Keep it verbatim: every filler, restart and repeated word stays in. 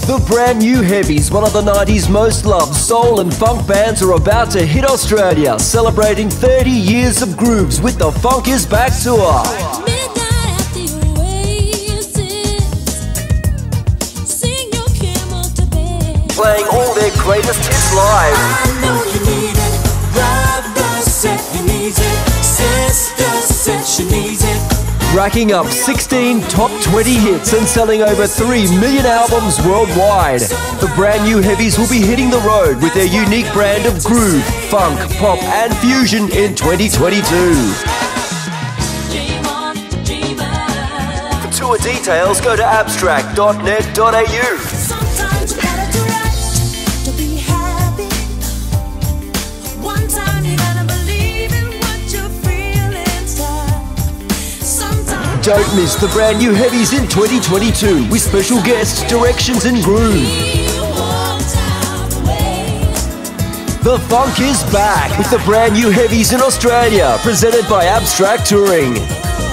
The brand new Heavies, one of the nineties most loved soul and funk bands, are about to hit Australia, celebrating thirty years of grooves with the Funk Is Back tour. Playing all their greatest hits live. I know you need it. Brother said he needs it. Sister said she needs it. Racking up sixteen top twenty hits and selling over three million albums worldwide. The brand new Heavies will be hitting the road with their unique brand of groove, funk, pop and fusion in twenty twenty-two. For tour details, go to abstract dot net dot a u. Don't miss the brand new Heavies in twenty twenty-two with special guests, Directions and Groove. The Funk Is Back with the brand new Heavies in Australia, presented by Abstract Touring.